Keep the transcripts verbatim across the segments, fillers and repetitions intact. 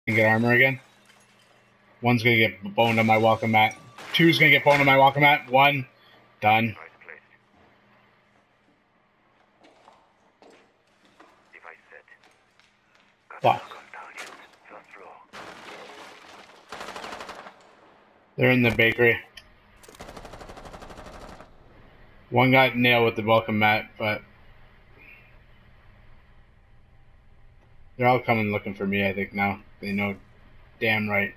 And get armor again. One's gonna get boned on my welcome mat. Two's gonna get boned on my welcome mat. One, done. Fuck. They're in the bakery. One got nailed with the welcome mat, but they're all coming looking for me, I think, now. They know damn right.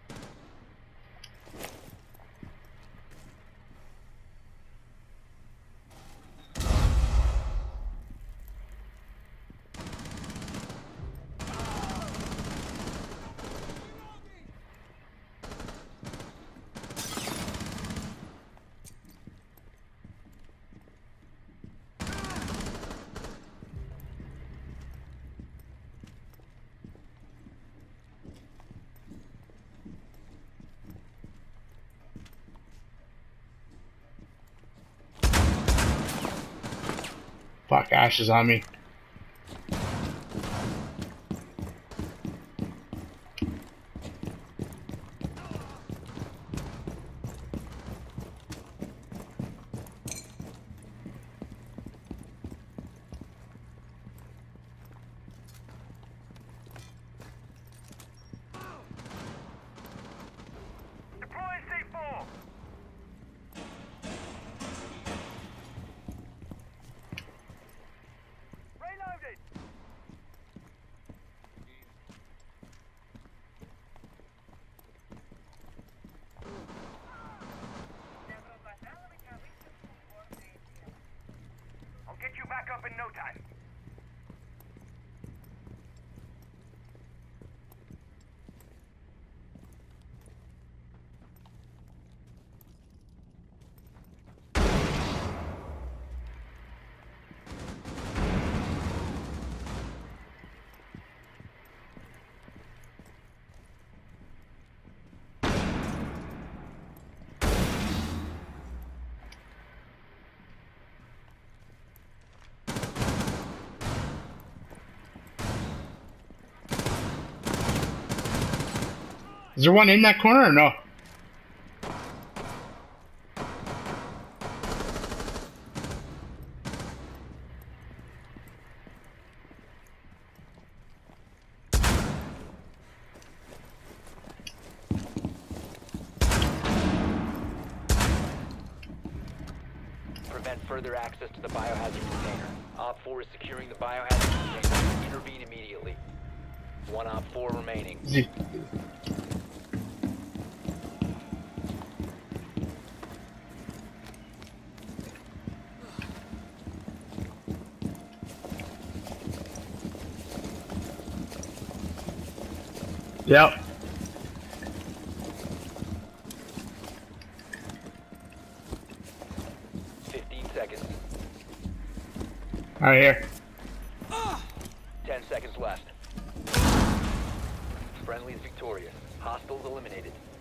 Fuck, Ash is on me. Back up in no time. Is there one in that corner or no? Prevent further access to the biohazard container. Op four is securing the biohazard container. Intervene immediately. One Op four remaining. Z Yep. Fifteen seconds. All right, here. Ten seconds left. Friendly is victorious. Hostiles eliminated.